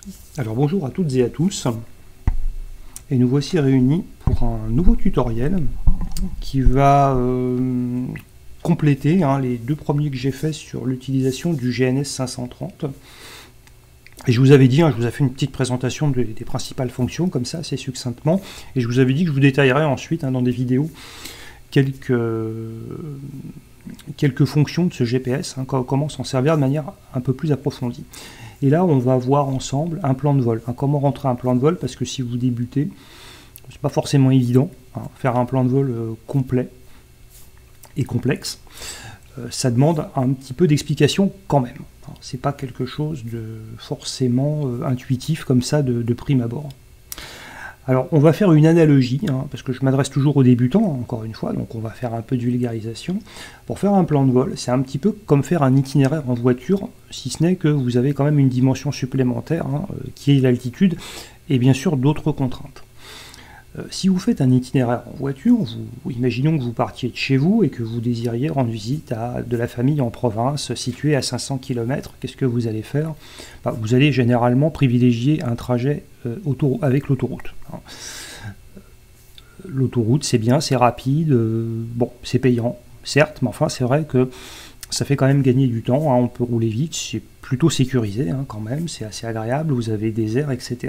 Alors bonjour à toutes et à tous, et nous voici réunis pour un nouveau tutoriel qui va compléter les deux premiers que j'ai faits sur l'utilisation du GNS 530. Et je vous avais dit, je vous ai fait une petite présentation des principales fonctions, comme ça, assez succinctement, et je vous avais dit que je vous détaillerai ensuite dans des vidéos quelques fonctions de ce GPS, comment s'en servir de manière un peu plus approfondie. Et là, on va voir ensemble un plan de vol. Comment rentrer un plan de vol, parce que si vous débutez, c'est pas forcément évident. Faire un plan de vol complet et complexe, ça demande un petit peu d'explication quand même. C'est pas quelque chose de forcément intuitif comme ça de prime abord. Alors, on va faire une analogie, parce que je m'adresse toujours aux débutants, encore une fois, donc on va faire un peu de vulgarisation. Pour faire un plan de vol, c'est un petit peu comme faire un itinéraire en voiture, si ce n'est que vous avez quand même une dimension supplémentaire, qui est l'altitude, et bien sûr d'autres contraintes. Si vous faites un itinéraire en voiture, imaginons que vous partiez de chez vous et que vous désiriez rendre visite à de la famille en province située à 500 km, qu'est-ce que vous allez faire? Vous allez généralement privilégier un trajet avec l'autoroute. L'autoroute, c'est bien, c'est rapide, bon, c'est payant, certes, mais enfin, c'est vrai que ça fait quand même gagner du temps, on peut rouler vite, c'est plutôt sécurisé quand même, c'est assez agréable, vous avez des airs, etc.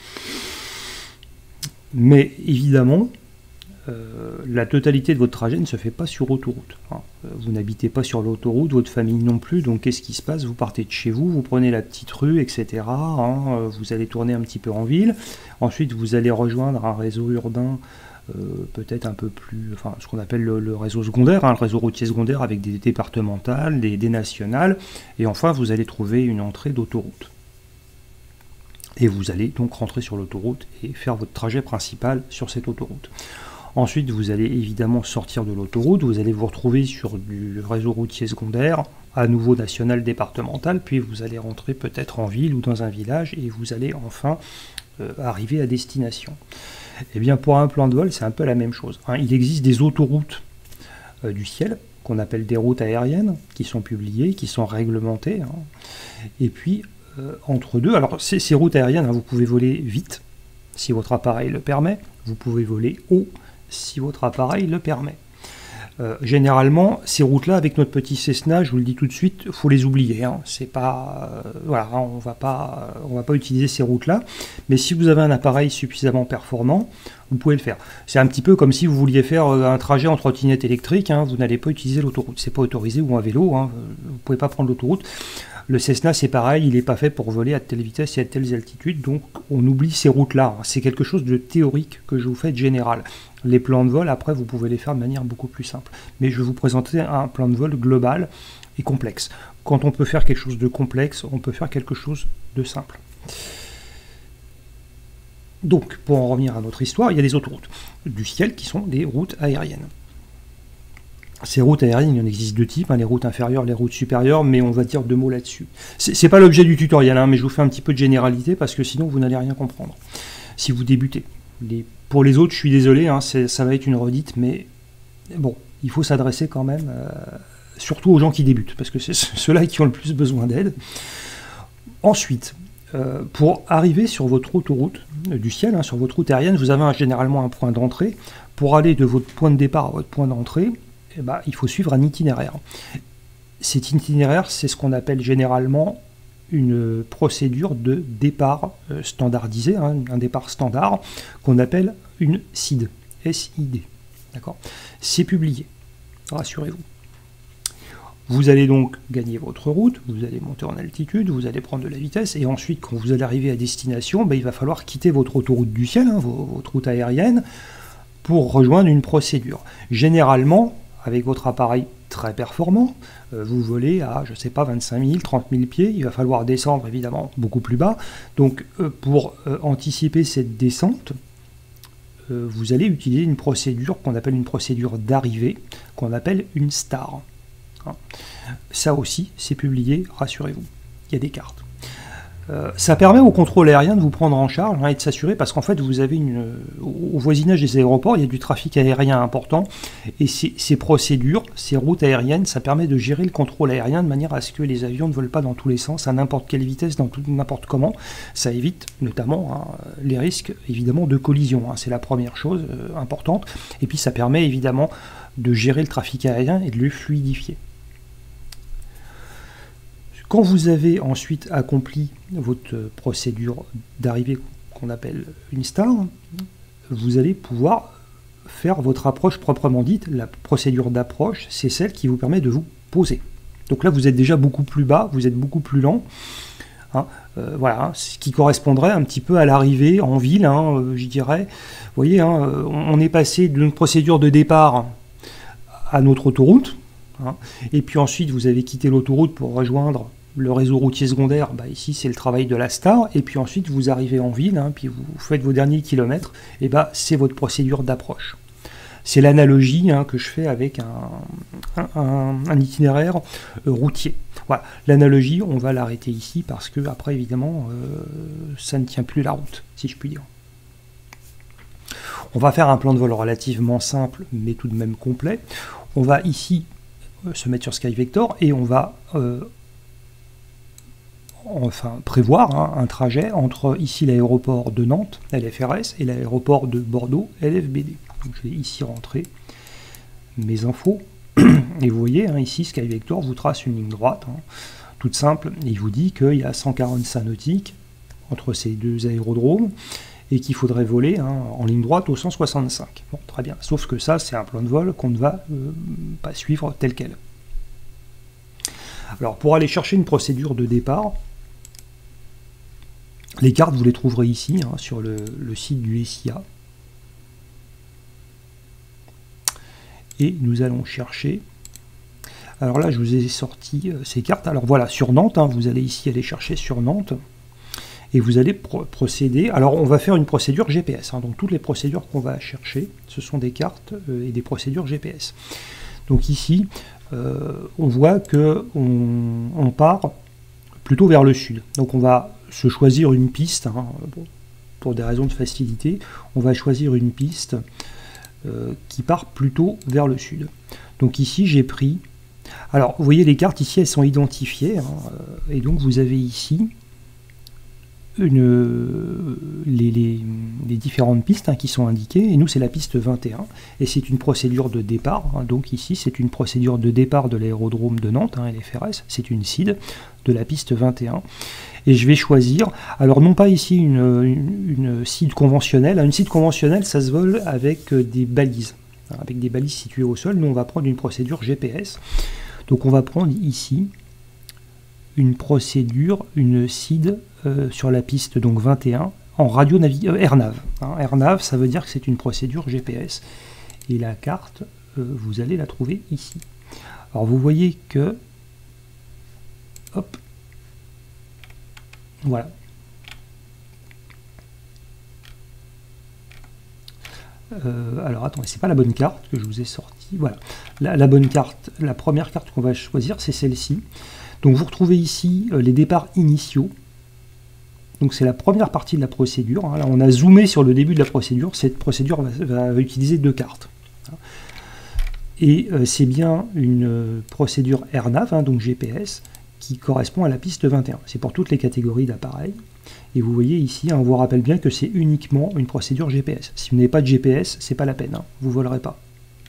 Mais évidemment, la totalité de votre trajet ne se fait pas sur autoroute. Vous n'habitez pas sur l'autoroute, votre famille non plus, donc qu'est-ce qui se passe? Vous partez de chez vous, vous prenez la petite rue, etc. Vous allez tourner un petit peu en ville. Ensuite, vous allez rejoindre un réseau urbain peut-être un peu plus, ce qu'on appelle le réseau secondaire, le réseau routier secondaire avec des départementales, des nationales. Et enfin, vous allez trouver une entrée d'autoroute. Et vous allez donc rentrer sur l'autoroute et faire votre trajet principal sur cette autoroute. Ensuite, vous allez évidemment sortir de l'autoroute, vous allez vous retrouver sur du réseau routier secondaire, à nouveau national, départemental, puis vous allez rentrer peut-être en ville ou dans un village, et vous allez enfin arriver à destination. Et bien pour un plan de vol, c'est un peu la même chose. Il existe des autoroutes du ciel, qu'on appelle des routes aériennes, qui sont publiées, qui sont réglementées, et puis entre deux, alors ces routes aériennes, vous pouvez voler vite, si votre appareil le permet, vous pouvez voler haut, si votre appareil le permet. Généralement, ces routes-là, avec notre petit Cessna, je vous le dis tout de suite, il faut les oublier. C'est pas, voilà, on va pas utiliser ces routes-là. Mais si vous avez un appareil suffisamment performant, vous pouvez le faire. C'est un petit peu comme si vous vouliez faire un trajet en trottinette électrique, vous n'allez pas utiliser l'autoroute. C'est pas autorisé, ou un vélo, vous ne pouvez pas prendre l'autoroute. Le Cessna, c'est pareil, il n'est pas fait pour voler à telle vitesse et à telles altitudes, donc on oublie ces routes-là. C'est quelque chose de théorique que je vous fais de général. Les plans de vol, après, vous pouvez les faire de manière beaucoup plus simple. Mais je vais vous présenter un plan de vol global et complexe. Quand on peut faire quelque chose de complexe, on peut faire quelque chose de simple. Donc, pour en revenir à notre histoire, il y a des autoroutes du ciel qui sont des routes aériennes. Ces routes aériennes, il en existe deux types, les routes inférieures, les routes supérieures, mais on va dire deux mots là-dessus. C'est pas l'objet du tutoriel, mais je vous fais un petit peu de généralité, parce que sinon vous n'allez rien comprendre, si vous débutez. Pour les autres, je suis désolé, ça va être une redite, mais bon, il faut s'adresser quand même, surtout aux gens qui débutent, parce que c'est ceux-là qui ont le plus besoin d'aide. Ensuite, pour arriver sur votre autoroute du ciel, sur votre route aérienne, vous avez généralement un point d'entrée. Pour aller de votre point de départ à votre point d'entrée, il faut suivre un itinéraire. Cet itinéraire, c'est ce qu'on appelle généralement une procédure de départ standardisée, un départ standard, qu'on appelle une SID. S-I-D. D'accord ? C'est publié, rassurez-vous. Vous allez donc gagner votre route, vous allez monter en altitude, vous allez prendre de la vitesse, et ensuite, quand vous allez arriver à destination, il va falloir quitter votre autoroute du ciel, votre route aérienne, pour rejoindre une procédure. Généralement, avec votre appareil très performant, vous volez à, je ne sais pas, 25 000, 30 000 pieds, il va falloir descendre évidemment beaucoup plus bas. Donc pour anticiper cette descente, vous allez utiliser une procédure qu'on appelle une procédure d'arrivée, qu'on appelle une STAR. Ça aussi, c'est publié, rassurez-vous, il y a des cartes. Ça permet au contrôle aérien de vous prendre en charge et de s'assurer, parce qu'en fait, vous avez au voisinage des aéroports, il y a du trafic aérien important, et ces procédures, ces routes aériennes, ça permet de gérer le contrôle aérien de manière à ce que les avions ne volent pas dans tous les sens, à n'importe quelle vitesse, n'importe comment. Ça évite notamment les risques, évidemment, de collision. C'est la première chose importante. Et puis, ça permet évidemment de gérer le trafic aérien et de le fluidifier. Quand vous avez ensuite accompli votre procédure d'arrivée qu'on appelle une star, vous allez pouvoir faire votre approche proprement dite. La procédure d'approche, c'est celle qui vous permet de vous poser. Donc là, vous êtes déjà beaucoup plus bas, vous êtes beaucoup plus lent. Voilà, ce qui correspondrait un petit peu à l'arrivée en ville, je dirais. Vous voyez, on est passé d'une procédure de départ à notre autoroute. Et puis ensuite, vous avez quitté l'autoroute pour rejoindre le réseau routier secondaire. Ici, c'est le travail de la star. Et puis ensuite, vous arrivez en ville, puis vous faites vos derniers kilomètres. Et c'est votre procédure d'approche. C'est l'analogie que je fais avec un itinéraire routier. Voilà, l'analogie, on va l'arrêter ici parce que après, évidemment, ça ne tient plus la route, si je puis dire. On va faire un plan de vol relativement simple, mais tout de même complet. On va ici se mettre sur SkyVector et on va prévoir un trajet entre ici l'aéroport de Nantes, LFRS, et l'aéroport de Bordeaux, LFBD. Donc je vais ici rentrer mes infos. Et vous voyez, ici SkyVector vous trace une ligne droite, toute simple, et il vous dit qu'il y a 145 nautiques entre ces deux aérodromes, et qu'il faudrait voler en ligne droite au 165. Bon, très bien, sauf que ça, c'est un plan de vol qu'on ne va pas suivre tel quel. Alors, pour aller chercher une procédure de départ, les cartes, vous les trouverez ici, sur le site du SIA. Et nous allons chercher... Alors là, je vous ai sorti ces cartes. Alors voilà, sur Nantes, vous allez ici aller chercher sur Nantes. Et vous allez procéder... Alors, on va faire une procédure GPS. Donc, toutes les procédures qu'on va chercher, ce sont des cartes et des procédures GPS. Donc ici, on voit qu'on part plutôt vers le sud. Donc, on va se choisir une piste, pour des raisons de facilité. On va choisir une piste qui part plutôt vers le sud. Donc ici, j'ai pris... Alors, vous voyez, les cartes ici, elles sont identifiées. Et donc, vous avez ici... les différentes pistes qui sont indiquées, et nous c'est la piste 21, et c'est une procédure de départ, donc ici c'est une procédure de départ de l'aérodrome de Nantes, LFRS, c'est une CID de la piste 21, et je vais choisir, alors non pas ici une CID conventionnelle, une CID conventionnelle ça se vole avec des balises situées au sol, nous on va prendre une procédure GPS, donc on va prendre ici une procédure, une CID sur la piste donc 21 en radio AirNav. AirNav, ça veut dire que c'est une procédure GPS. Et la carte, vous allez la trouver ici. Alors vous voyez que... Hop. Voilà. Alors attendez, c'est pas la bonne carte que je vous ai sortie. Voilà. La bonne carte, la première carte qu'on va choisir, c'est celle-ci. Donc vous retrouvez ici les départs initiaux. Donc c'est la première partie de la procédure. Là on a zoomé sur le début de la procédure. Cette procédure va utiliser deux cartes. Et c'est bien une procédure AirNav, donc GPS, qui correspond à la piste 21. C'est pour toutes les catégories d'appareils. Et vous voyez ici, on vous rappelle bien que c'est uniquement une procédure GPS. Si vous n'avez pas de GPS, c'est pas la peine, vous ne volerez pas.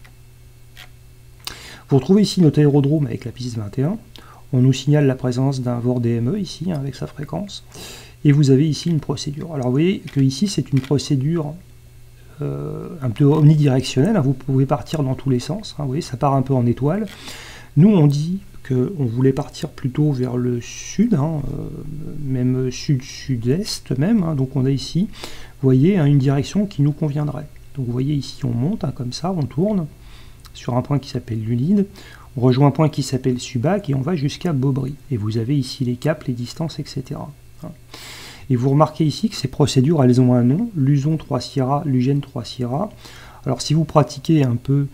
Vous retrouvez ici notre aérodrome avec la piste 21. On nous signale la présence d'un VOR DME ici, avec sa fréquence. Et vous avez ici une procédure. Alors vous voyez que ici c'est une procédure un peu omnidirectionnelle. Vous pouvez partir dans tous les sens. Vous voyez, ça part un peu en étoile. Nous on dit qu'on voulait partir plutôt vers le sud, même sud-sud-est même. Donc on a ici, vous voyez, une direction qui nous conviendrait. Donc vous voyez ici on monte comme ça, on tourne sur un point qui s'appelle Lunide. On rejoint un point qui s'appelle Subac et on va jusqu'à Beaubry. Et vous avez ici les caps, les distances, etc. Et vous remarquez ici que ces procédures, elles ont un nom, Luzon 3 Sierra, Lugène 3 Sierra. Alors si vous pratiquez un peu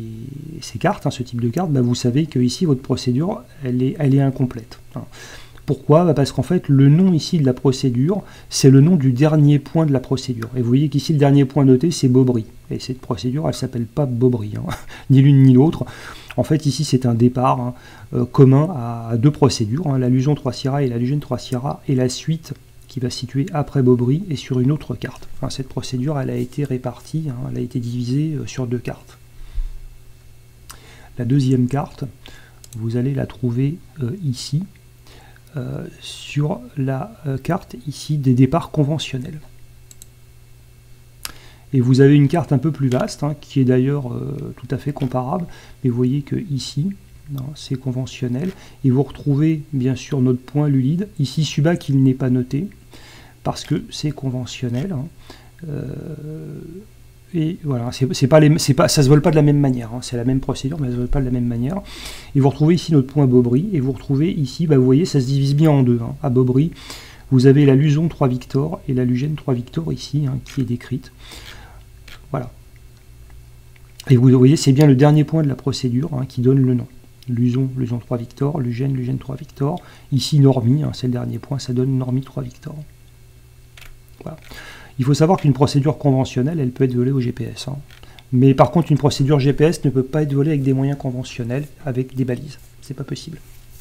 ces cartes, ce type de carte, vous savez que ici votre procédure, elle est incomplète. Pourquoi? Parce qu'en fait, le nom ici de la procédure, c'est le nom du dernier point de la procédure. Et vous voyez qu'ici, le dernier point noté, c'est Bobry. Et cette procédure, elle ne s'appelle pas Bobry, hein, ni l'une ni l'autre. En fait, ici, c'est un départ commun à deux procédures, hein, la Luson 3 Sierra et la Lugène 3 Sierra, et la suite qui va se situer après Bobry et sur une autre carte. Enfin, cette procédure, elle a été répartie, hein, elle a été divisée sur deux cartes. La deuxième carte, vous allez la trouver ici, sur la carte ici des départs conventionnels. Et vous avez une carte un peu plus vaste, hein, qui est d'ailleurs tout à fait comparable, mais vous voyez que ici, c'est conventionnel, et vous retrouvez bien sûr notre point Lulide. Ici, Subac, il n'est pas noté, parce que c'est conventionnel, hein. Et voilà, ça se vole pas de la même manière, hein. C'est la même procédure, mais ça se vole pas de la même manière. Et vous retrouvez ici notre point Bobry, et vous retrouvez ici, bah, vous voyez, ça se divise bien en deux, hein. À Bobry, vous avez la Luson 3 Victor et la Lugène 3 Victor ici, hein, qui est décrite. Voilà. Et vous voyez, c'est bien le dernier point de la procédure, hein, qui donne le nom. Luson 3 Victor, Lugène 3 Victor. Ici, Normie, hein, c'est le dernier point, ça donne Normie 3 Victor. Voilà. Il faut savoir qu'une procédure conventionnelle, elle peut être volée au GPS, hein. Mais par contre, une procédure GPS ne peut pas être volée avec des moyens conventionnels, avec des balises. C'est pas possible.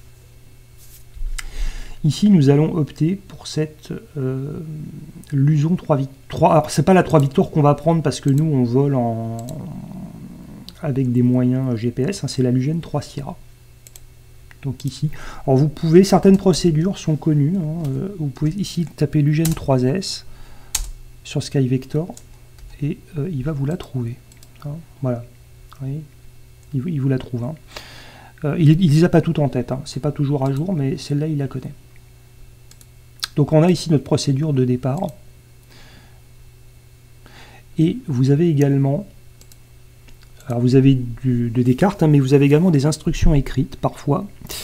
Ici, nous allons opter pour cette Luson 3 Victor. Alors, c'est pas la 3 Victor qu'on va prendre parce que nous, on vole avec des moyens GPS, hein, c'est la Lugène 3 Sierra. Donc ici, alors vous pouvez, certaines procédures sont connues, hein, vous pouvez ici taper Lugène 3S sur Sky Vector et il va vous la trouver, hein, voilà, oui, il vous la trouve, hein. Il ne les a pas toutes en tête, hein, c'est pas toujours à jour, mais celle-là il la connaît. Donc on a ici notre procédure de départ, et vous avez également, alors vous avez des cartes, hein, mais vous avez également des instructions écrites parfois.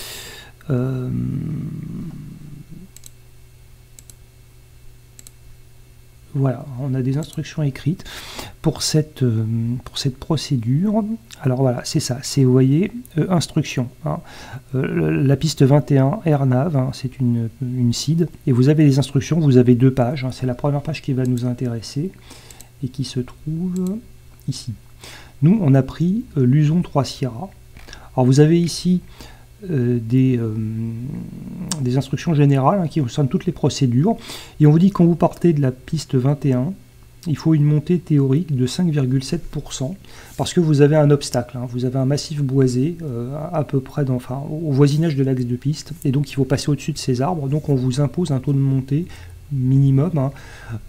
Voilà, on a des instructions écrites pour cette procédure. Alors voilà, c'est ça, c'est, vous voyez, instruction, hein. La piste 21 AirNav, hein, c'est une CID, et vous avez les instructions, vous avez deux pages, hein, c'est la première page qui va nous intéresser, et qui se trouve ici. Nous, on a pris Luson 3 Sierra. Alors vous avez ici des instructions générales, hein, qui concernent toutes les procédures, et on vous dit que quand vous partez de la piste 21, il faut une montée théorique de 5,7%, parce que vous avez un obstacle, hein, vous avez un massif boisé à peu près au voisinage de l'axe de piste, et donc il faut passer au-dessus de ces arbres, donc on vous impose un taux de montée minimum, hein,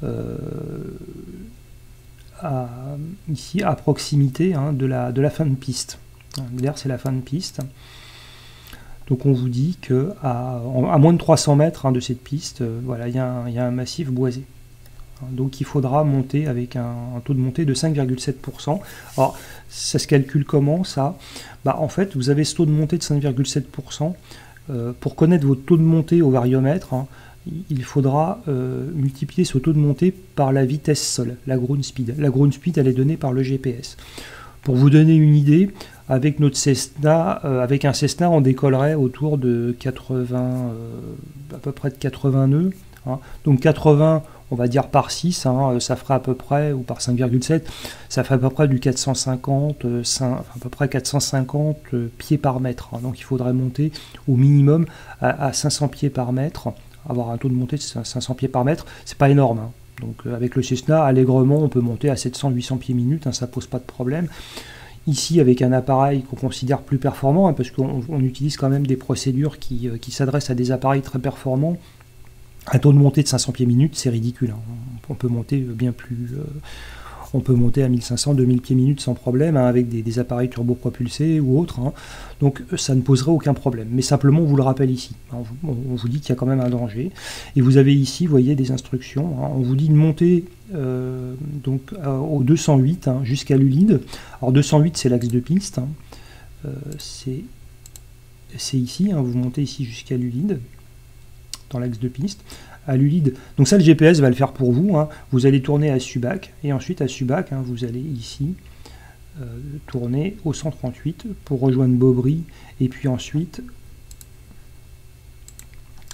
ici à proximité, hein, de la fin de piste. D'ailleurs, c'est la fin de piste. Donc on vous dit que à moins de 300 mètres, hein, de cette piste, voilà, il y a un massif boisé. Donc il faudra monter avec un taux de montée de 5,7%. Alors ça se calcule comment ça? Bah, en fait, vous avez ce taux de montée de 5,7%. Pour connaître votre taux de montée au variomètre, hein, il faudra multiplier ce taux de montée par la vitesse sol, la ground speed. La ground speed, elle est donnée par le GPS. Pour vous donner une idée, avec notre Cessna, avec un Cessna, on décollerait autour de 80, à peu près de 80 nœuds, hein. Donc 80, on va dire par 6, hein, ça fera à peu près, ou par 5,7, ça fait à peu près du 450, à peu près 450 pieds par mètre, hein. Donc il faudrait monter au minimum à 500 pieds par mètre, avoir un taux de montée de 500 pieds par mètre, c'est pas énorme, hein. Donc avec le Cessna, allègrement, on peut monter à 700-800 pieds minute, hein, ça pose pas de problème. Ici, avec un appareil qu'on considère plus performant, hein, parce qu'on utilise quand même des procédures qui s'adressent à des appareils très performants, un taux de montée de 500 pieds minute, c'est ridicule, hein. On peut monter bien plus... on peut monter à 1500-2000 pieds minute sans problème, hein, avec des appareils turbopropulsés ou autres, hein. Donc ça ne poserait aucun problème. Mais simplement, on vous le rappelle ici, hein, on vous dit qu'il y a quand même un danger. Et vous avez ici, vous voyez, des instructions, hein. On vous dit de monter donc au 208, hein, jusqu'à Lulide. Alors 208, c'est l'axe de piste, hein. C'est ici, hein, vous montez ici jusqu'à Lulide, dans l'axe de piste. À Lulide, donc ça le GPS va le faire pour vous, hein. Vous allez tourner à Subac, et ensuite à Subac, hein, vous allez ici tourner au 138 pour rejoindre Bobry, et puis ensuite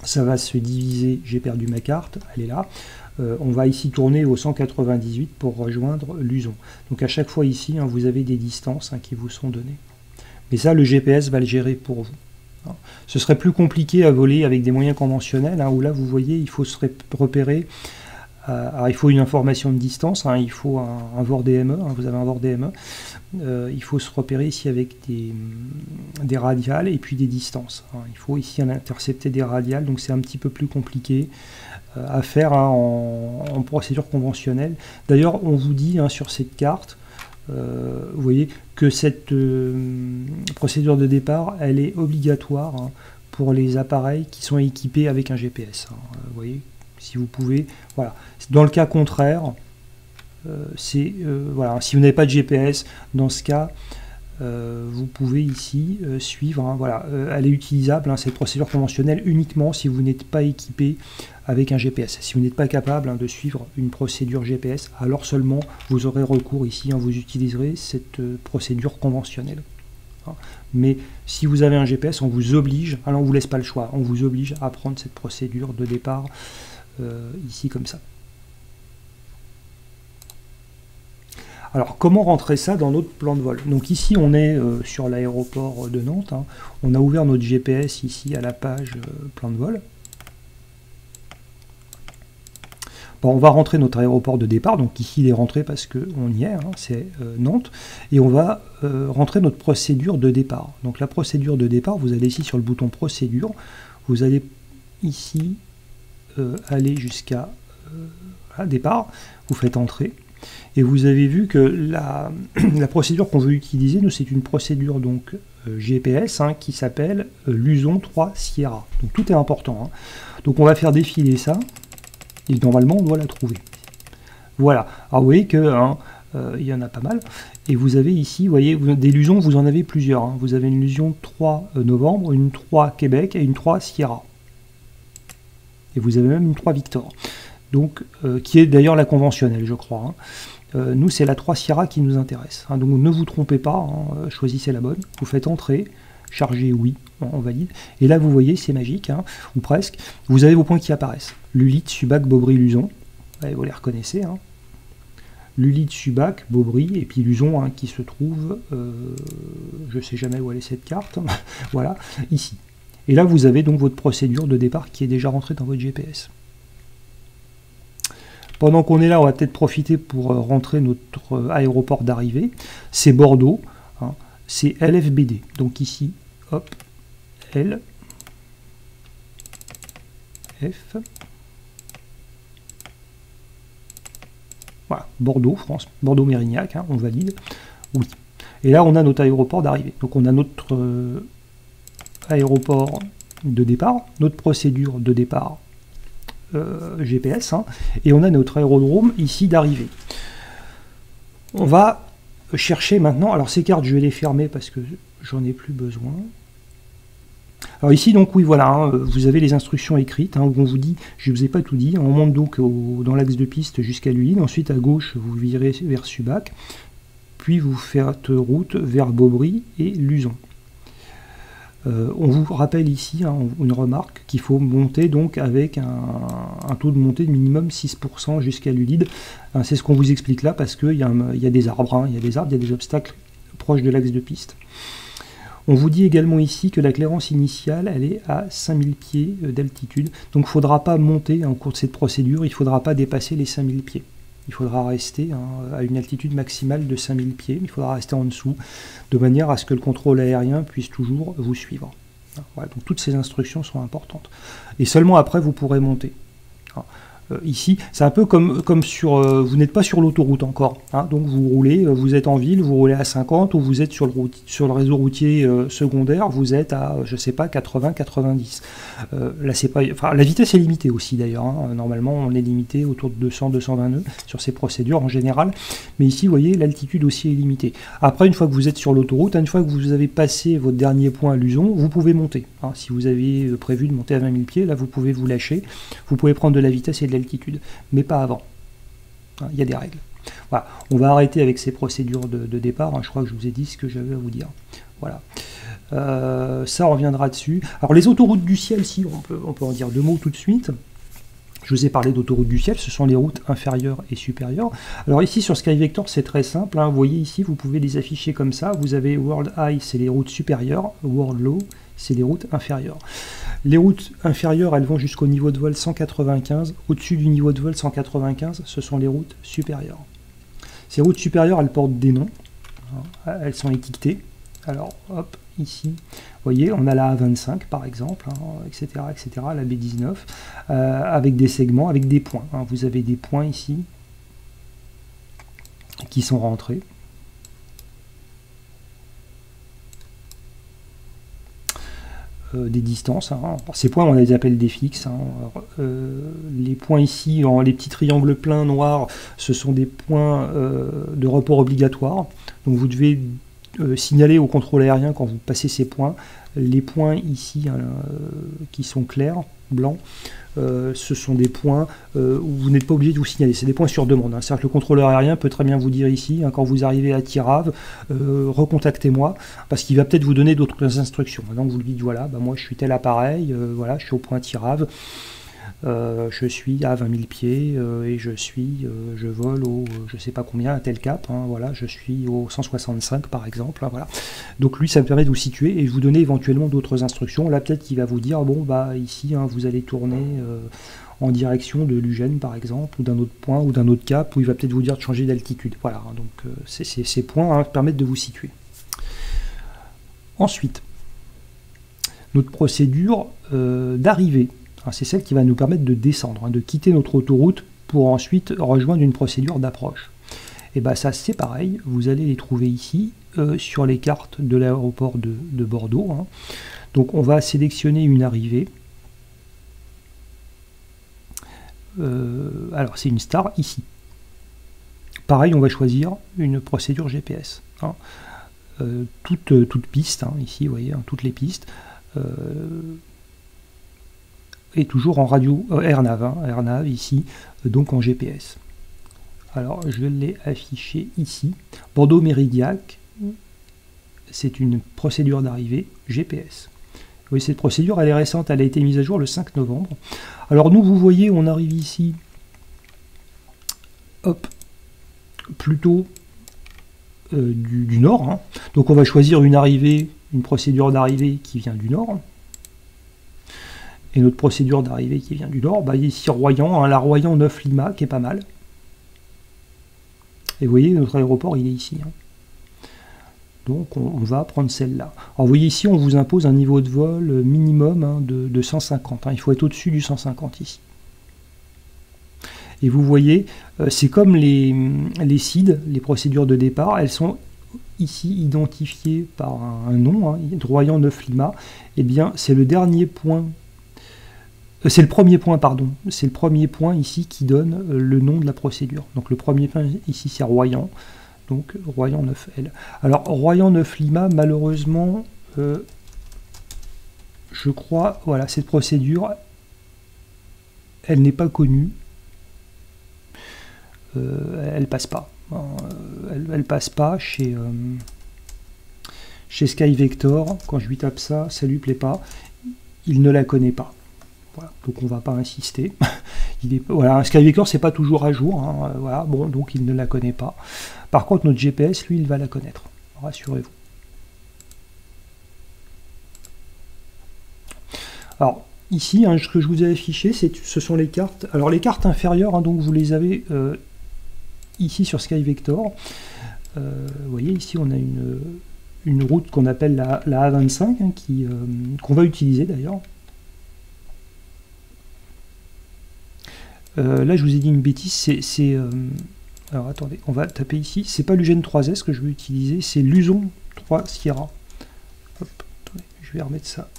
ça va se diviser, j'ai perdu ma carte, elle est là. On va ici tourner au 198 pour rejoindre Luzon. Donc à chaque fois ici, hein, vous avez des distances qui vous sont données. Mais ça, le GPS va le gérer pour vous. Hein. Ce serait plus compliqué à voler avec des moyens conventionnels, où là, vous voyez, il faut se repérer. Alors, il faut une information de distance, il faut un VOR DME, vous avez un VOR DME. Il faut se repérer ici avec des radiales et puis des distances. Il faut ici intercepter des radiales, donc c'est un petit peu plus compliqué à faire en procédure conventionnelle. D'ailleurs, on vous dit sur cette carte, vous voyez que cette procédure de départ, elle est obligatoire pour les appareils qui sont équipés avec un GPS. Vous voyez, si vous pouvez, voilà. Dans le cas contraire, voilà, si vous n'avez pas de GPS, dans ce cas, vous pouvez ici suivre, voilà, elle est utilisable, cette procédure conventionnelle, uniquement si vous n'êtes pas équipé avec un GPS. Si vous n'êtes pas capable de suivre une procédure GPS, alors seulement vous aurez recours ici, vous utiliserez cette procédure conventionnelle. Mais si vous avez un GPS, on vous oblige, alors on ne vous laisse pas le choix, on vous oblige à prendre cette procédure de départ ici comme ça. Alors, comment rentrer ça dans notre plan de vol? Donc ici, on est sur l'aéroport de Nantes. On a ouvert notre GPS ici à la page plan de vol. Bon, on va rentrer notre aéroport de départ. Donc ici, il est rentré parce qu'on y est, c'est Nantes. Et on va rentrer notre procédure de départ. Donc la procédure de départ, vous allez ici sur le bouton procédure. Vous allez ici aller jusqu'à départ. Vous faites entrer. Et vous avez vu que la procédure qu'on veut utiliser, nous, c'est une procédure donc GPS qui s'appelle Luzon 3 Sierra. Donc tout est important. Donc on va faire défiler ça, et normalement on doit la trouver. Voilà. Alors vous voyez que il y en a pas mal. Et vous avez ici, vous voyez, des Luzons, vous en avez plusieurs. Vous avez une Luzon 3 novembre, une 3 Québec et une 3 Sierra. Et vous avez même une 3 Victor. Donc, qui est d'ailleurs la conventionnelle, je crois. Nous, c'est la 3 Sierra qui nous intéresse. Donc, ne vous trompez pas, choisissez la bonne. Vous faites entrer, charger oui, on valide. Et là, vous voyez, c'est magique, ou presque. Vous avez vos points qui apparaissent. Lulite, Subac, Beaubry, Luzon. Allez, vous les reconnaissez. Lulite, Subac, Beaubry, et puis Luzon qui se trouve, je ne sais jamais où elle est cette carte, voilà, ici. Et là, vous avez donc votre procédure de départ qui est déjà rentrée dans votre GPS. Pendant qu'on est là, on va peut-être profiter pour rentrer notre aéroport d'arrivée. C'est Bordeaux, c'est LFBD. Donc ici, hop, L, F, voilà, Bordeaux, France, Bordeaux-Mérignac, on valide, oui. Et là, on a notre aéroport d'arrivée. Donc on a notre aéroport de départ, notre procédure de départ GPS, et on a notre aérodrome ici d'arrivée. On va chercher maintenant, alors ces cartes je vais les fermer parce que j'en ai plus besoin. Alors ici donc oui voilà, vous avez les instructions écrites où on vous dit, je ne vous ai pas tout dit, on monte donc dans l'axe de piste jusqu'à Luynes, ensuite à gauche vous virez vers Subac, puis vous faites route vers Beaubry et Luzon. On vous rappelle ici une remarque qu'il faut monter donc avec un taux de montée de minimum 6% jusqu'à l'Ulide. C'est ce qu'on vous explique là parce qu'il y a des arbres, il y a des obstacles proches de l'axe de piste. On vous dit également ici que la clairance initiale elle est à 5000 pieds d'altitude. Donc il ne faudra pas monter au cours de cette procédure, il ne faudra pas dépasser les 5000 pieds. Il faudra rester à une altitude maximale de 5000 pieds, il faudra rester en dessous, de manière à ce que le contrôle aérien puisse toujours vous suivre. Voilà, donc toutes ces instructions sont importantes. Et seulement après, vous pourrez monter. Ici, c'est un peu comme sur... vous n'êtes pas sur l'autoroute encore. Donc vous roulez, vous êtes en ville, vous roulez à 50, ou vous êtes sur le réseau routier secondaire, vous êtes à, je sais pas, 80, 90. Là, c'est pas... Enfin, la vitesse est limitée aussi d'ailleurs. Normalement, on est limité autour de 200, 220 nœuds sur ces procédures en général. Mais ici, vous voyez, l'altitude aussi est limitée. Après, une fois que vous êtes sur l'autoroute, une fois que vous avez passé votre dernier point à Luzon, vous pouvez monter. Si vous avez prévu de monter à 20 000 pieds, là, vous pouvez vous lâcher. Vous pouvez prendre de la vitesse et de l'altitude, mais pas avant. Il y a des règles. Voilà. On va arrêter avec ces procédures de départ. Je crois que je vous ai dit ce que j'avais à vous dire. Voilà. Ça, on reviendra dessus. Alors, les autoroutes du ciel, si, on peut en dire deux mots tout de suite. Je vous ai parlé d'autoroutes du ciel, ce sont les routes inférieures et supérieures. Alors ici sur SkyVector c'est très simple, hein. Vous voyez ici vous pouvez les afficher comme ça, vous avez World High c'est les routes supérieures, World Low c'est les routes inférieures. Les routes inférieures elles vont jusqu'au niveau de vol 195, au-dessus du niveau de vol 195 ce sont les routes supérieures. Ces routes supérieures elles portent des noms, hein. Elles sont étiquetées. Alors hop, ici, vous voyez, on a la A25 par exemple, hein, etc., la B19, avec des segments, avec des points. Hein. Vous avez des points ici qui sont rentrés. Des distances. Hein. Alors, ces points, on les appelle des fixes. Hein. Alors, les points ici, les petits triangles pleins noirs, ce sont des points de report obligatoire. Donc vous devez signaler au contrôle aérien quand vous passez ces points. Les points ici hein, qui sont clairs, blancs, ce sont des points où vous n'êtes pas obligé de vous signaler. C'est des points sur demande. Hein. C'est-à-dire que le contrôleur aérien peut très bien vous dire ici, hein, quand vous arrivez à Tirave, recontactez-moi, parce qu'il va peut-être vous donner d'autres instructions. Donc vous lui dites, voilà, bah, moi je suis tel appareil, voilà, je suis au point Tirave, je suis à 20 000 pieds et je vole au je sais pas combien à tel cap, hein, voilà, je suis au 165 par exemple, hein, voilà. Donc lui ça me permet de vous situer et de vous donner éventuellement d'autres instructions. Là peut-être qu'il va vous dire bon bah ici hein, vous allez tourner en direction de l'Ugène par exemple, ou d'un autre point ou d'un autre cap, où il va peut-être vous dire de changer d'altitude. Voilà, hein, donc ces points hein, permettent de vous situer. Ensuite, notre procédure d'arrivée. C'est celle qui va nous permettre de descendre, hein, de quitter notre autoroute pour ensuite rejoindre une procédure d'approche. Et bien ça c'est pareil, vous allez les trouver ici sur les cartes de l'aéroport de Bordeaux. Hein. Donc on va sélectionner une arrivée. Alors c'est une star ici. Pareil on va choisir une procédure GPS. Hein. Toute piste, hein, ici vous voyez, hein, toutes les pistes. Et toujours en radio AirNav, hein, AirNav ici, donc en GPS. Alors je l'ai affiché ici. Bordeaux Méridiac, c'est une procédure d'arrivée GPS. Vous voyez, cette procédure, elle est récente, elle a été mise à jour le 5 novembre. Alors nous, vous voyez, on arrive ici, hop, plutôt du nord. Hein. Donc on va choisir une arrivée, une procédure d'arrivée qui vient du nord. Et notre procédure d'arrivée qui vient du nord, bah ici Royan, hein, la Royan 9 Lima, qui est pas mal. Et vous voyez, notre aéroport, il est ici. Hein. Donc on va prendre celle-là. Alors vous voyez ici, on vous impose un niveau de vol minimum hein, de 150. Hein. Il faut être au-dessus du 150 ici. Et vous voyez, c'est comme les CID, les procédures de départ, elles sont ici identifiées par un nom, hein, Royan 9 Lima. Eh bien, c'est le dernier point. C'est le premier point, pardon. C'est le premier point ici qui donne le nom de la procédure. Donc le premier point ici, c'est Royan. Donc Royan 9L. Alors Royan 9 Lima, malheureusement, je crois, voilà, cette procédure, elle n'est pas connue. Elle passe pas. Elle passe pas chez SkyVector. Quand je lui tape ça, ça lui plaît pas. Il ne la connaît pas. Voilà, donc on ne va pas insister. Voilà, SkyVector c'est pas toujours à jour, hein, voilà, bon, donc il ne la connaît pas. Par contre notre GPS, lui, il va la connaître, rassurez-vous. Alors ici, hein, ce que je vous ai affiché, ce sont les cartes. Alors les cartes inférieures, hein, donc vous les avez ici sur SkyVector. Vous voyez ici on a une route qu'on appelle la A25, hein, qu'on va utiliser d'ailleurs. Là, je vous ai dit une bêtise, alors attendez, on va taper ici, c'est pas l'Ugène 3S que je veux utiliser, c'est Luzon 3 Sierra. Hop, attendez, je vais remettre ça.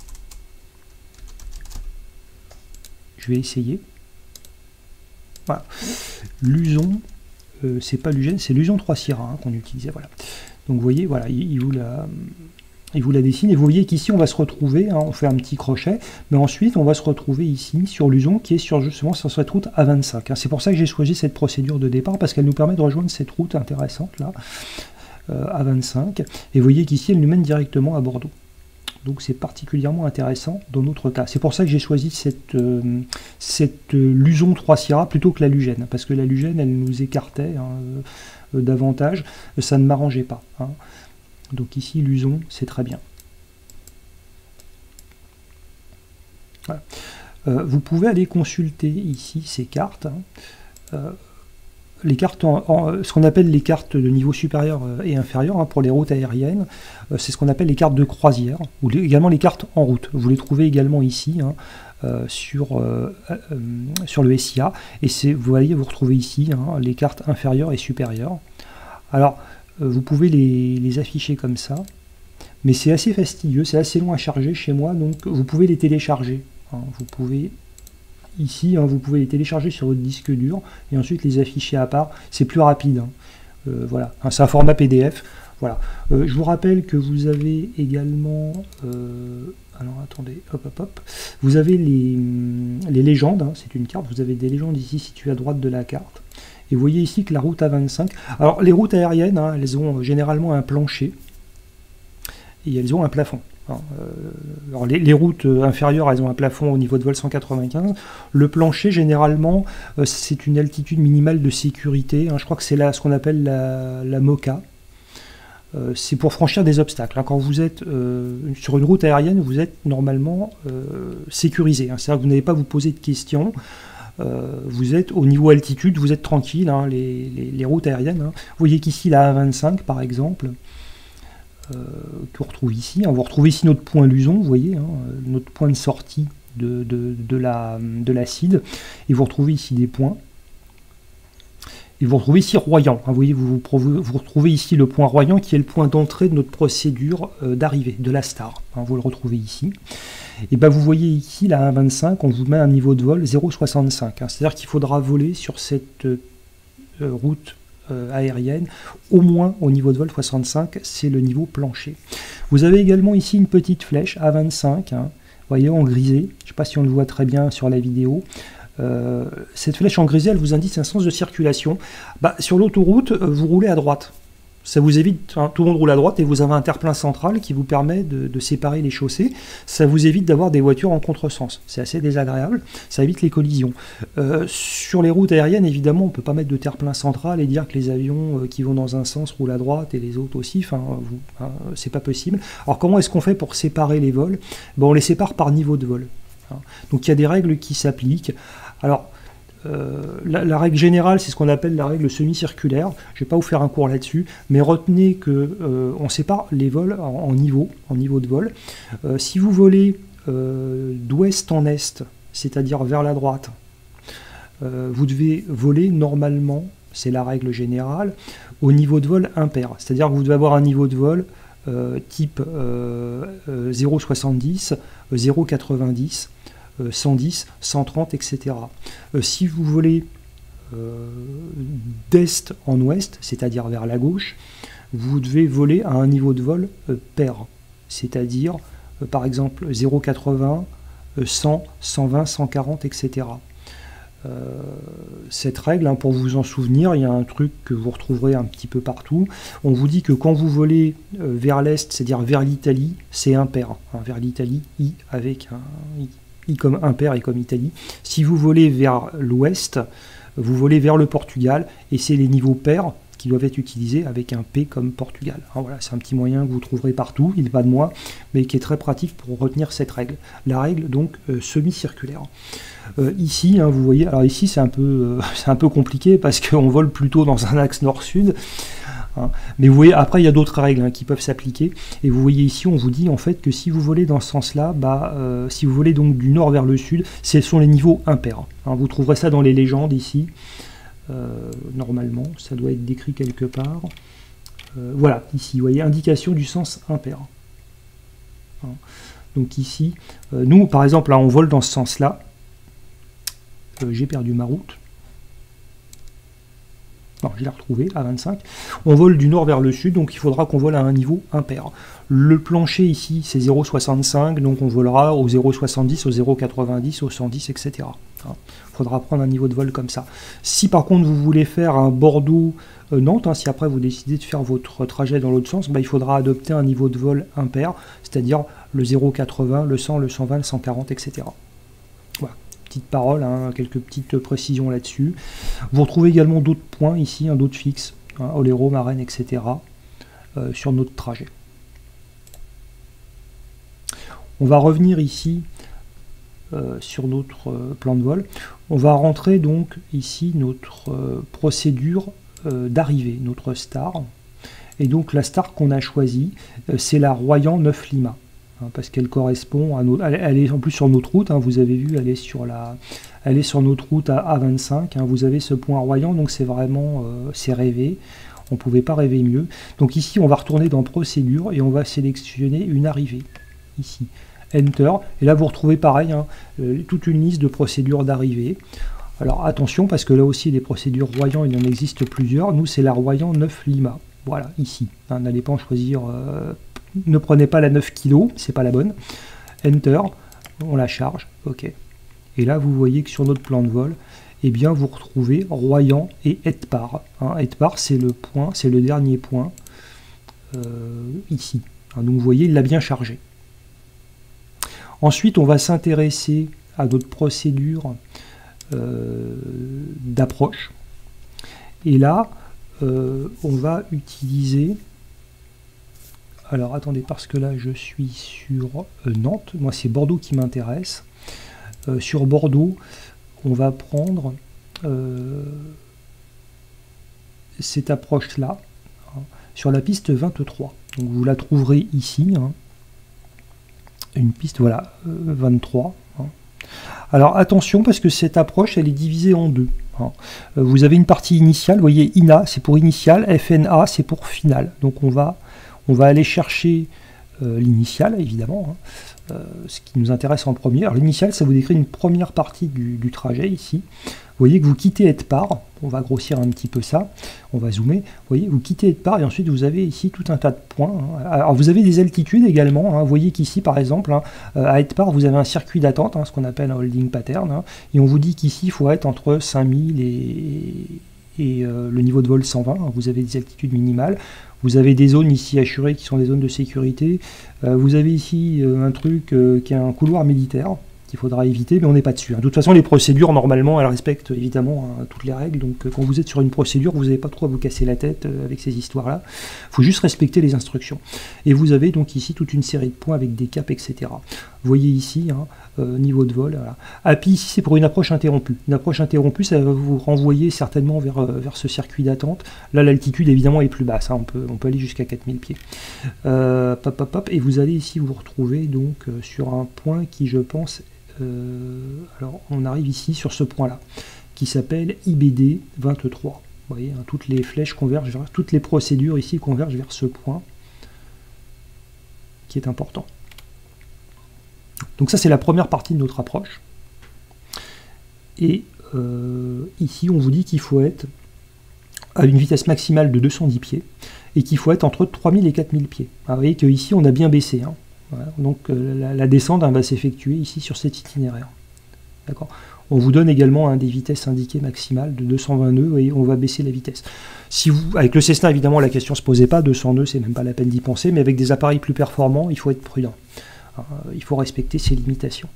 Je vais essayer. Voilà. Luzon, c'est pas l'Ugène, c'est Luzon 3 Sierra hein, qu'on utilisait, voilà. Donc vous voyez, voilà, il vous la dessine, et vous voyez qu'ici on va se retrouver, hein, on fait un petit crochet, mais ensuite on va se retrouver ici sur Luzon, qui est justement sur cette route A25. Hein. C'est pour ça que j'ai choisi cette procédure de départ, parce qu'elle nous permet de rejoindre cette route intéressante là. A25, et vous voyez qu'ici elle nous mène directement à Bordeaux. Donc c'est particulièrement intéressant dans notre cas. C'est pour ça que j'ai choisi cette Luzon 3 Sierra plutôt que la Lugène, parce que la Lugène, elle nous écartait davantage, ça ne m'arrangeait pas. Hein. Donc ici, Luzon, c'est très bien. Voilà. Vous pouvez aller consulter ici ces cartes. Hein. Les cartes, ce qu'on appelle les cartes de niveau supérieur et inférieur hein, pour les routes aériennes, c'est ce qu'on appelle les cartes de croisière, ou également les cartes en route. Vous les trouvez également ici hein, sur le SIA, et vous voyez, vous retrouvez ici hein, les cartes inférieures et supérieures. Alors, vous pouvez les afficher comme ça, mais c'est assez fastidieux, c'est assez long à charger chez moi, donc vous pouvez les télécharger. Hein, vous pouvez... Ici, hein, vous pouvez les télécharger sur votre disque dur et ensuite les afficher à part. C'est plus rapide. Hein. Voilà, hein, c'est un format PDF. Voilà. Je vous rappelle que vous avez également... alors attendez, hop hop hop. Vous avez les légendes. Hein, c'est une carte. Vous avez des légendes ici situées à droite de la carte. Et vous voyez ici que la route A25... Alors les routes aériennes, hein, elles ont généralement un plancher et elles ont un plafond. Alors les routes inférieures, elles ont un plafond au niveau de vol 195. Le plancher, généralement, c'est une altitude minimale de sécurité. Hein, je crois que c'est ce qu'on appelle la MOCA. C'est pour franchir des obstacles. Hein. Quand vous êtes sur une route aérienne, vous êtes normalement sécurisé. Hein. C'est-à-dire que vous n'allez pas vous poser de questions. Vous êtes au niveau altitude, vous êtes tranquille. Hein, les routes aériennes. Hein. Vous voyez qu'ici, la A25, par exemple, qu'on retrouve ici. Hein. Vous retrouvez ici notre point Luzon, vous voyez, hein, notre point de sortie de l'acide. Et vous retrouvez ici des points. Et vous retrouvez ici Royan. Hein. Vous voyez, vous retrouvez ici le point Royan qui est le point d'entrée de notre procédure d'arrivée, de la star. Hein. Vous le retrouvez ici. Et ben vous voyez ici, la 1,25, on vous met un niveau de vol 0,65. Hein. C'est-à-dire qu'il faudra voler sur cette route aérienne, au moins au niveau de vol 65, c'est le niveau plancher. Vous avez également ici une petite flèche A25, hein, vous voyez en grisé, je ne sais pas si on le voit très bien sur la vidéo. Cette flèche en grisé, elle vous indique un sens de circulation. Bah, sur l'autoroute, vous roulez à droite. Ça vous évite, hein, tout le monde roule à droite et vous avez un terre-plein central qui vous permet de séparer les chaussées. Ça vous évite d'avoir des voitures en contresens. C'est assez désagréable, ça évite les collisions. Sur les routes aériennes, évidemment, on ne peut pas mettre de terre-plein central et dire que les avions qui vont dans un sens roulent à droite et les autres aussi. Enfin, c'est pas possible. Alors comment est-ce qu'on fait pour séparer les vols? Ben, on les sépare par niveau de vol. Hein. Donc il y a des règles qui s'appliquent. Alors, la règle générale, c'est ce qu'on appelle la règle semi-circulaire. Je ne vais pas vous faire un cours là-dessus, mais retenez que on sépare les vols en niveau de vol. Si vous volez d'ouest en est, c'est-à-dire vers la droite, vous devez voler normalement, c'est la règle générale, au niveau de vol impair. C'est-à-dire que vous devez avoir un niveau de vol type 0,70, 0,90, 110, 130, etc. Si vous volez d'est en ouest, c'est-à-dire vers la gauche, vous devez voler à un niveau de vol pair, c'est-à-dire par exemple 0,80, 100, 120, 140, etc. Cette règle, hein, pour vous en souvenir, il y a un truc que vous retrouverez un petit peu partout. On vous dit que quand vous volez vers l'est, c'est-à-dire vers l'Italie, c'est impair. Hein, vers l'Italie, I avec un I. I comme impair et comme Italie. Si vous volez vers l'ouest, vous volez vers le Portugal et c'est les niveaux pairs qui doivent être utilisés avec un P comme Portugal. Alors voilà, c'est un petit moyen que vous trouverez partout, il n'est pas de moi, mais qui est très pratique pour retenir cette règle. La règle donc semi-circulaire. Ici, hein, vous voyez, alors ici c'est un peu compliqué parce qu'on vole plutôt dans un axe nord-sud. Hein. Mais vous voyez, après il y a d'autres règles hein, qui peuvent s'appliquer, et vous voyez ici, on vous dit en fait que si vous volez dans ce sens-là, si vous volez donc du nord vers le sud, ce sont les niveaux impairs. Hein. Vous trouverez ça dans les légendes ici, normalement, ça doit être décrit quelque part. Voilà, ici, vous voyez, indication du sens impair. Hein. Donc ici, nous par exemple, là on vole dans ce sens-là, j'ai perdu ma route. Non, je l'ai retrouvé à 25. On vole du nord vers le sud, donc il faudra qu'on vole à un niveau impair. Le plancher ici, c'est 0,65, donc on volera au 0,70, au 0,90, au 110, etc. Il faudra prendre un niveau de vol comme ça. Si par contre vous voulez faire un Bordeaux-Nantes, si après vous décidez de faire votre trajet dans l'autre sens, il faudra adopter un niveau de vol impair, c'est-à-dire le 0,80, le 100, le 120, le 140, etc. Voilà, petite parole, quelques petites précisions là-dessus. Vous retrouvez également d'autres points ici, d'autres fixes, Oléro, Marraine, etc. Sur notre trajet. On va revenir ici sur notre plan de vol. On va rentrer donc ici notre procédure d'arrivée, notre star. Et donc la star qu'on a choisie, c'est la Royan 9 Lima. Parce qu'elle correspond à notre... Elle est en plus sur notre route, vous avez vu, elle est sur notre route à 25. Vous avez ce point Royan, donc c'est vraiment... c'est rêvé. On ne pouvait pas rêver mieux. Donc ici, on va retourner dans Procédure et on va sélectionner une arrivée. Ici, Enter. Et là, vous retrouvez pareil, toute une liste de procédures d'arrivée. Alors attention, parce que là aussi, les procédures Royan, il en existe plusieurs. Nous, c'est la Royan 9 Lima. Voilà, ici. N'allez pas en choisir... ne prenez pas la 9 kg, c'est pas la bonne. Enter, on la charge. OK. Et là, vous voyez que sur notre plan de vol, eh bien, vous retrouvez Royan et Etpar. Etpar, c'est le point, c'est le dernier point ici. Donc, vous voyez, il l'a bien chargé. Ensuite, on va s'intéresser à d'autres procédures d'approche. Et là, on va utiliser... Alors, attendez, parce que là, je suis sur Nantes. Moi, c'est Bordeaux qui m'intéresse. Sur Bordeaux, on va prendre cette approche-là, sur la piste 23. Donc, vous la trouverez ici. Une piste, voilà, 23. Alors attention, parce que cette approche, elle est divisée en deux. Vous avez une partie initiale, vous voyez, INA, c'est pour initial, FNA, c'est pour final. Donc on va aller chercher l'initiale, évidemment, ce qui nous intéresse en premier. Alors l'initiale, ça vous décrit une première partie du trajet, ici. Vous voyez que vous quittez Etpar, on va grossir un petit peu ça, on va zoomer, vous voyez, vous quittez Etpar et ensuite vous avez ici tout un tas de points. Alors vous avez des altitudes également, vous voyez qu'ici par exemple, à Etpar vous avez un circuit d'attente, ce qu'on appelle un holding pattern, et on vous dit qu'ici il faut être entre 5000 et le niveau de vol 120, vous avez des altitudes minimales. Vous avez des zones ici assurées qui sont des zones de sécurité. Vous avez ici un truc qui est un couloir militaire qu'il faudra éviter, mais on n'est pas dessus. De toute façon, les procédures, normalement, elles respectent évidemment toutes les règles. Donc, quand vous êtes sur une procédure, vous n'avez pas trop à vous casser la tête avec ces histoires-là. Il faut juste respecter les instructions. Et vous avez donc ici toute une série de points avec des caps, etc. Vous voyez ici, niveau de vol. Voilà. API, ici, c'est pour une approche interrompue. Une approche interrompue, ça va vous renvoyer certainement vers ce circuit d'attente. Là, l'altitude, évidemment, est plus basse. On peut aller jusqu'à 4000 pieds. Et vous allez ici vous retrouver donc, sur un point qui, je pense... alors, on arrive ici sur ce point-là, qui s'appelle IBD 23. Vous voyez, toutes les flèches convergent vers... Toutes les procédures ici convergent vers ce point qui est important. Donc ça, c'est la première partie de notre approche. Et ici, on vous dit qu'il faut être à une vitesse maximale de 210 pieds et qu'il faut être entre 3000 et 4000 pieds. Alors, vous voyez qu'ici, on a bien baissé. Voilà. Donc la descente va s'effectuer ici sur cet itinéraire. D'accord. On vous donne également des vitesses indiquées maximales de 220 nœuds et on va baisser la vitesse. Si vous, avec le Cessna, évidemment, la question ne se posait pas, 200 nœuds, c'est même pas la peine d'y penser, mais avec des appareils plus performants, il faut être prudent. Il faut respecter ces limitations.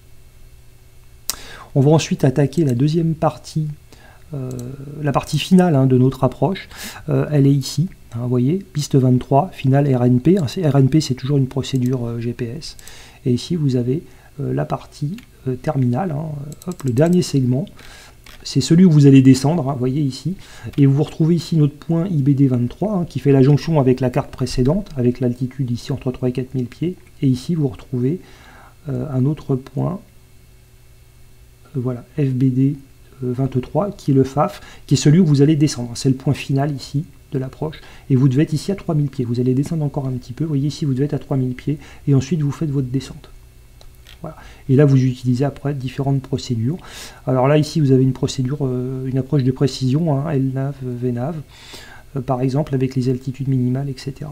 On va ensuite attaquer la deuxième partie, la partie finale de notre approche. Elle est ici, vous voyez, piste 23, finale RNP. RNP, c'est toujours une procédure GPS. Et ici, vous avez la partie terminale, hop, le dernier segment. C'est celui où vous allez descendre, vous voyez ici. Et vous retrouvez ici notre point IBD 23, qui fait la jonction avec la carte précédente, avec l'altitude ici entre 3 et 4000 pieds. Et ici, vous retrouvez un autre point, voilà, FBD 23, qui est le FAF, qui est celui où vous allez descendre. C'est le point final ici de l'approche. Et vous devez être ici à 3000 pieds. Vous allez descendre encore un petit peu. Vous voyez ici, vous devez être à 3000 pieds. Et ensuite, vous faites votre descente. Voilà. Et là, vous utilisez après différentes procédures. Alors là, ici, vous avez une procédure, une approche de précision, hein, LNAV, VNAV, par exemple, avec les altitudes minimales, etc.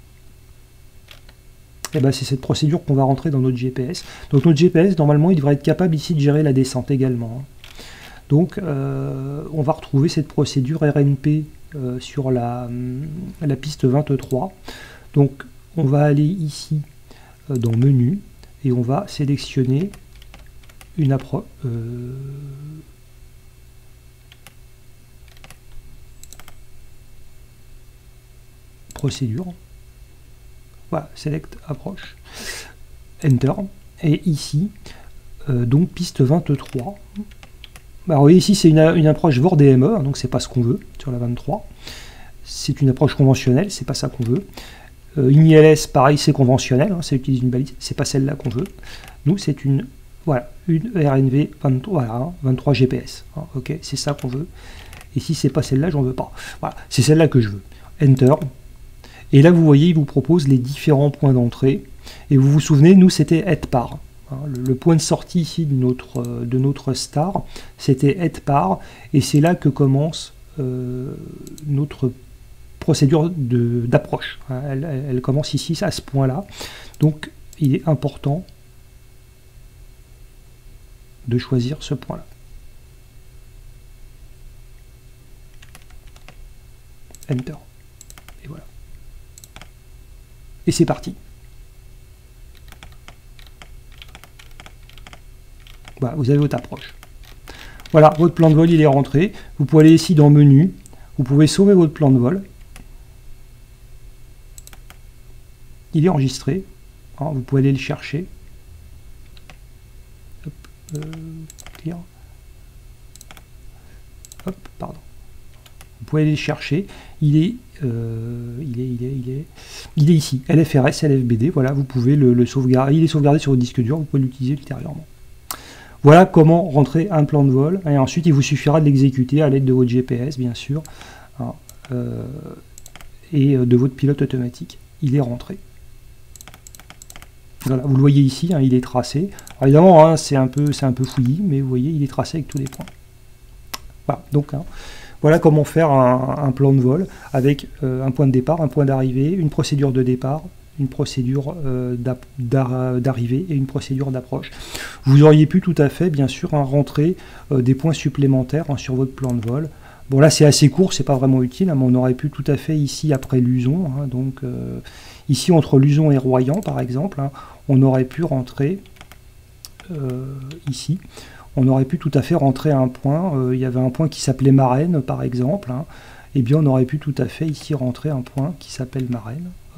Et ben, c'est cette procédure qu'on va rentrer dans notre GPS. Donc notre GPS, normalement, il devrait être capable ici de gérer la descente également, hein. Donc, on va retrouver cette procédure RNP sur la piste 23. Donc, on va aller ici dans Menu et on va sélectionner une approche. Procédure. Voilà, Select Approche. Enter. Et ici, donc piste 23. Alors, vous voyez ici, c'est une approche VOR DME, donc c'est pas ce qu'on veut sur la 23. C'est une approche conventionnelle, c'est pas ça qu'on veut. INILS, pareil, c'est conventionnel, hein, ça utilise une balise, c'est pas celle-là qu'on veut. Nous, c'est une, voilà, une RNV 23, voilà, hein, 23 GPS. Hein, ok, c'est ça qu'on veut. Et si c'est pas celle-là, j'en veux pas. Voilà, c'est celle-là que je veux. Enter. Et là, vous voyez, il vous propose les différents points d'entrée. Et vous vous souvenez, nous, c'était ETPAR. Le point de sortie ici de notre star, c'était ETPAR, et c'est là que commence notre procédure d'approche. Elle commence ici, à ce point-là. Donc, il est important de choisir ce point-là. Enter. Et voilà. Et c'est parti. Voilà, vous avez votre approche. Voilà, votre plan de vol, il est rentré. Vous pouvez aller ici dans Menu. Vous pouvez sauver votre plan de vol. Il est enregistré. Hein, vous pouvez aller le chercher. Hop, clear. Hop, pardon. Vous pouvez aller le chercher. Il est ici. LFRS, LFBD. Voilà, vous pouvez le sauvegarder. Il est sauvegardé sur votre disque dur. Vous pouvez l'utiliser ultérieurement. Voilà comment rentrer un plan de vol, et ensuite il vous suffira de l'exécuter à l'aide de votre GPS, bien sûr, hein, et de votre pilote automatique. Il est rentré. Voilà, vous le voyez ici, hein, il est tracé. Alors, évidemment, hein, c'est un peu fouillis, mais vous voyez, il est tracé avec tous les points. Voilà, donc hein, voilà comment faire un plan de vol avec un point de départ, un point d'arrivée, une procédure de départ, une procédure d'arrivée et une procédure d'approche. Vous auriez pu tout à fait, bien sûr, hein, rentrer des points supplémentaires hein, sur votre plan de vol. Bon, là, c'est assez court, c'est pas vraiment utile, hein, mais on aurait pu tout à fait ici, après Luzon, hein, donc ici, entre Luzon et Royan, par exemple, hein, on aurait pu rentrer ici. On aurait pu tout à fait rentrer à un point, il y avait un point qui s'appelait Marraine, par exemple, hein, et bien on aurait pu tout à fait ici rentrer un point qui s'appelle Marraine. Hop.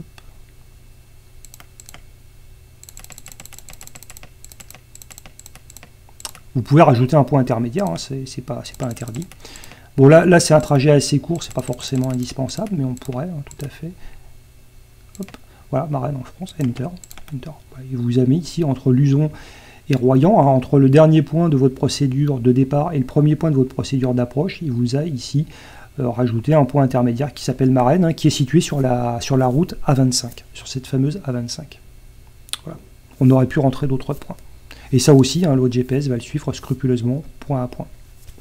Vous pouvez rajouter un point intermédiaire, hein, c'est pas interdit. Bon, là c'est un trajet assez court, c'est pas forcément indispensable, mais on pourrait, hein, tout à fait. Hop. Voilà, Marraine en France, Enter. Enter. Voilà, il vous a mis ici entre Luzon et Royan, hein, entre le dernier point de votre procédure de départ et le premier point de votre procédure d'approche, il vous a ici rajouté un point intermédiaire qui s'appelle Marraine, hein, qui est situé sur la route A25, sur cette fameuse A25. Voilà. On aurait pu rentrer d'autres points. Et ça aussi, hein, l'autre GPS va le suivre scrupuleusement, point à point.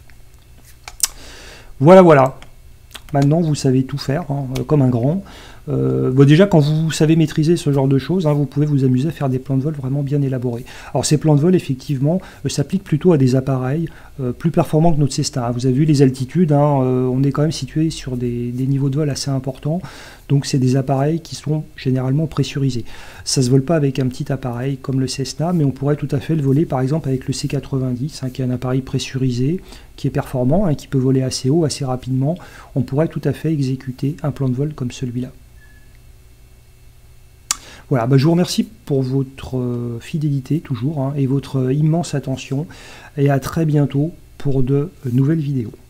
Voilà, voilà. Maintenant, vous savez tout faire, hein, comme un grand. Bon, déjà, quand vous savez maîtriser ce genre de choses, hein, vous pouvez vous amuser à faire des plans de vol vraiment bien élaborés. Alors, ces plans de vol, effectivement, s'appliquent plutôt à des appareils plus performants que notre Cessna. Vous avez vu les altitudes, hein, on est quand même situé sur des niveaux de vol assez importants. Donc, c'est des appareils qui sont généralement pressurisés. Ça ne se vole pas avec un petit appareil comme le Cessna, mais on pourrait tout à fait le voler, par exemple, avec le C90, hein, qui est un appareil pressurisé, qui est performant, hein, qui peut voler assez haut, assez rapidement. On pourrait tout à fait exécuter un plan de vol comme celui-là. Voilà, bah je vous remercie pour votre fidélité toujours, hein, et votre immense attention, et à très bientôt pour de nouvelles vidéos.